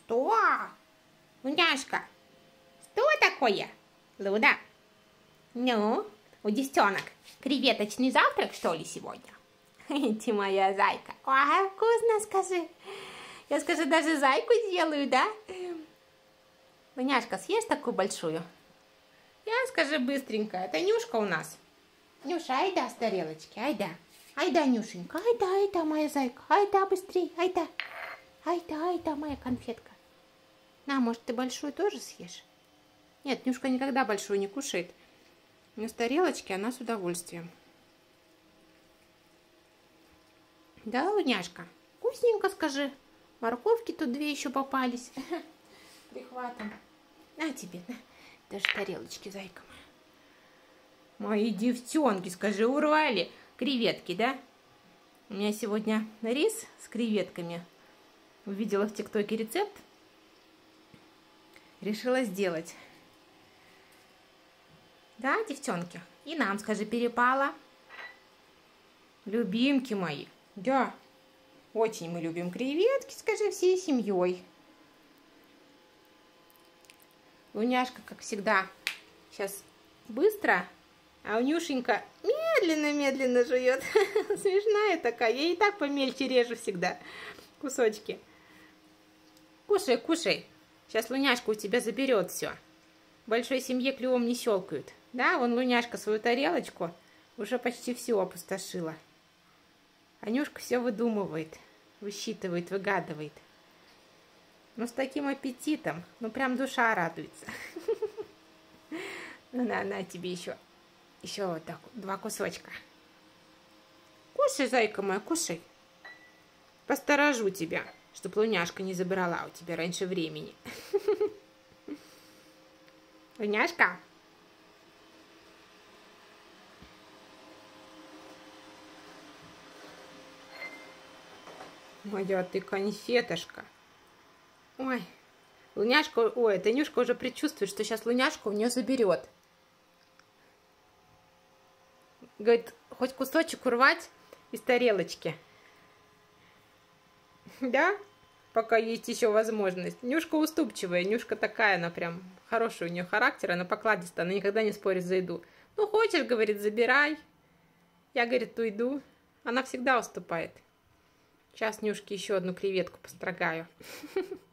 Что? Луняшка, что такое? Луна? Ну, у девчонок креветочный завтрак, что ли, сегодня? Ты моя зайка. Ой, вкусно, скажи. Я, скажи, даже зайку сделаю, да? Луняшка, съешь такую большую? Я, скажи, быстренько. Это Нюшка у нас. Нюша, айда с тарелочки, айда. Айда, Нюшенька, айда, моя зайка. Айда, быстрей, айда. Айда, моя конфетка. На, может, ты большую тоже съешь? Нет, Нюшка никогда большую не кушает. Но с тарелочки она с удовольствием. Да, Луняшка? Вкусненько, скажи. Морковки тут 2 еще попались. Прихватом. На тебе, на. Даже тарелочки, зайка моя. Мои девчонки, скажи, урвали креветки, да? У меня сегодня рис с креветками. Увидела в ТикТоке рецепт. Решила сделать. Да, девчонки? И нам, скажи, перепало. Любимки мои. Да. Очень мы любим креветки, скажи, всей семьей. Луняшка, как всегда, сейчас быстро, а у Нюшенька медленно жует. Смешная такая. Я и так помельче режу всегда кусочки. Кушай, кушай. Сейчас Луняшка у тебя заберет все. В большой семье клювом не щелкают. Да, вон Луняшка свою тарелочку уже почти все опустошила. Анюшка все выдумывает, высчитывает, выгадывает. Но с таким аппетитом, ну прям душа радуется. Ну на тебе еще вот так, 2 кусочка. Кушай, зайка моя, кушай. Посторожу тебя, чтоб Луняшка не забрала у тебя раньше времени. Луняшка? Моя ты конфетошка. Ой, Луняшка, ой, Танюшка уже предчувствует, что сейчас Луняшка у нее заберет. Говорит, хоть кусочек урвать из тарелочки. Да? Пока есть еще возможность. Нюшка уступчивая, Нюшка такая, она прям хороший у нее характер, она покладистая, она никогда не спорит за еду. Ну, хочешь, говорит, забирай. Я, говорит, уйду. Она всегда уступает. Сейчас Нюшке еще одну креветку построгаю.